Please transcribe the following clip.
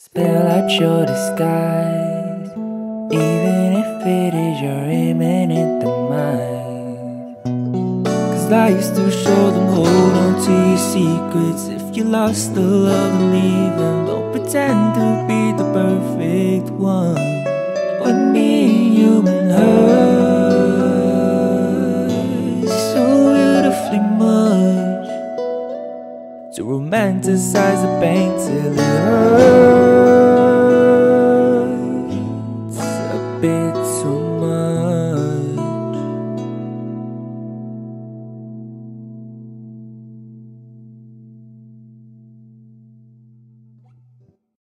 Spill out your disguise, even if it is your imminent demise. Cause I used to show them, hold on to your secrets. If you lost the love, then leave them. Don't pretend to be the perfect one. When me and you and her so beautifully much to romanticize the pain till it hurts a bit too much.